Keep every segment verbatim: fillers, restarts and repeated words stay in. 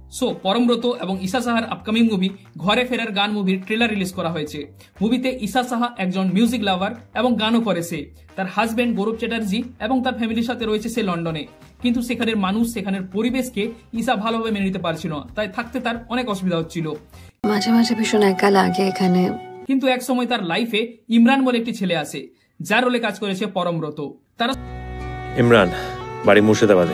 So Parambrata এবং ঈশা সাহার upcoming movie ঘরে ফেরার গান মুভির ট্রেলার রিলিজ করা হয়েছে। মুভিতে ঈশা সাহা একজন মিউজিক লাভার এবং গানও করে সে। তার হাজবেন্ড গৌরব চ্যাটার্জি এবং তার ফ্যামিলির সাথে রয়েছে সে লন্ডনে। কিন্তু সেখানের মানুষ, সেখানের পরিবেশকে ঈশা ভালোভাবে মেনে নিতে পারছিল না, তাই থাকতে তার অনেক অসুবিধা হচ্ছিল। মাঝে মাঝে ভীষণ একা লাগে এখানে। কিন্তু এক সময় তার লাইফে ইমরান বলে একটি ছেলে আসে, যার রোলে কাজ করেছে পরমব্রত। তারা ইমরান বাড়ি মুর্শিদাবাদে,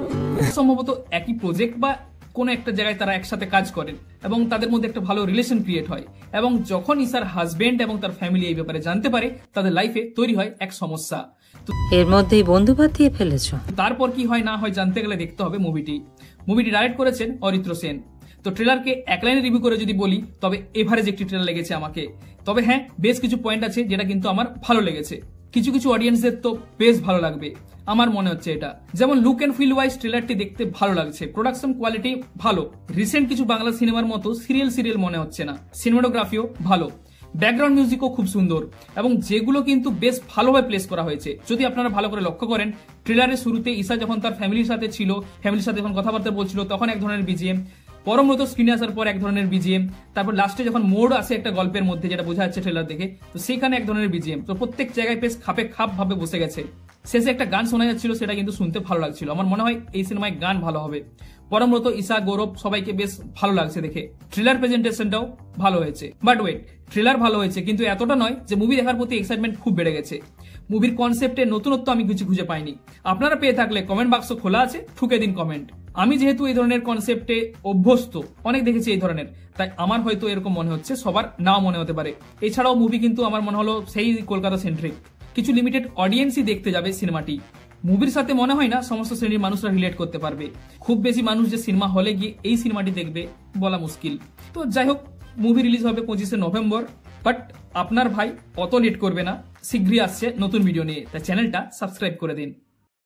সম্ভবত একই প্রজেক্ট বা কোন একটা জায়গায় তারা একসাথে কাজ করেন এবং তাদের মধ্যে একটা ভালো রিলেশন ক্রিয়েট হয়। এবং যখন ঈশার হাজবেন্ড এবং তার ফ্যামিলি এই ব্যাপারে জানতে পারে, তাদের লাইফে তৈরি হয় এক সমস্যা। এর মধ্যেই বন্ধু বাতিয়ে ফেলেছো। তারপর কি হয় না হয় জানতে গেলে দেখতে হবে মুভিটি। মুভিটি ডাইরেক্ট করেছেন অরিত্র সেন। তো ট্রেলারকে এক লাইনে রিভিউ করে যদি বলি, তবে এভারেজ একটি ট্রেলার লেগেছে আমাকে। তবে হ্যাঁ, বেশ কিছু পয়েন্ট আছে যেটা কিন্তু আমার ভালো লেগেছে। কিছু কিছু অডিয়েন্সদের তো বেশ ভালো লাগবে আমার মনে হচ্ছে এটা। যেমন লুক এন্ড ফিল ওয়াইজ ট্রেলারটি দেখতে ভালো লাগছে, প্রোডাকশন কোয়ালিটি ভালো, রিসেন্ট কিছু বাংলা সিনেমার মতো সিরিয়াল সিরিয়াল মনে হচ্ছে না, সিনেমাটোগ্রাফিও ভালো, ব্যাকগ্রাউন্ড মিউজিকও খুব সুন্দর এবং যেগুলো কিন্তু বেশ ভালোভাবে প্লেস করা হয়েছে। যদি আপনারা ভালো করে লক্ষ্য করেন, ট্রেলারের শুরুতে ঈশা যখন তার ফ্যামিলির সাথে ছিল, ফ্যামিলির সাথে যখন কথাবার্তা বলছিল, তখন এক ধরনের বিজিএম, পরমব্রত স্ক্রিনে আসার পর এক ধরনের বিজিএম, তারপর লাস্টে যখন মোড় আসে একটা গল্পের মধ্যে, যেটা বোঝা যাচ্ছে ট্রেলার দেখে, তো সেখানে এক ধরনের বিজিএম। তো প্রত্যেক জায়গায় বেশ খাপে খাপ ভাবে বসে গেছে। শেষে একটা গান শোনা যাচ্ছিল, সেটা কিন্তু শুনতে ভালো লাগছিল। আমার মনে হয় এই সিনেমায় গান ভালো হবে। পরমব্রত, ঈশা, গৌরব সবাইকে বেশ ভালো লাগছে দেখে। ট্রেলার প্রেজেন্টেশনটাও ভালো হয়েছে। বাট ওয়েট, ট্রেলার ভালো হয়েছে কিন্তু এতটা নয় যে মুভি দেখার প্রতি এক্সাইটমেন্ট খুব বেড়ে গেছে। মুভির কনসেপ্টে নতুনত্ব আমি কিছু খুঁজে পাইনি। আপনারা পেয়ে থাকলে কমেন্ট বাক্স খোলা আছে, ঠুকে দিন কমেন্ট। আমি যেহেতু এই ধরনের কনসেপ্টে অভ্যস্ত, অনেক দেখেছি এই ধরনের, তাই আমার হয়তো এরকম মনে হচ্ছে, সবার নাও মনে হতে পারে। এছাড়াও মুভি কিন্তু আমার মনে হলো সেই কলকাতা সেন্ট্রিক, কিছু লিমিটেড অডিয়েন্সই দেখতে যাবে সিনেমাটি। মুভির সাথে মনে হয় না সমস্ত শ্রেণীর মানুষরা রিলেট করতে পারবে। খুব বেশি মানুষ যে সিনেমা হলে গিয়ে এই সিনেমাটি দেখবে বলা মুশকিল। তো যাই হোক, মুভি রিলিজ হবে পঁচিশে নভেম্বর। বাট আপনার ভাই অত লেট করবে না, শীঘ্রই আসছে নতুন ভিডিও নিয়ে, তাই চ্যানেলটা সাবস্ক্রাইব করে দিন।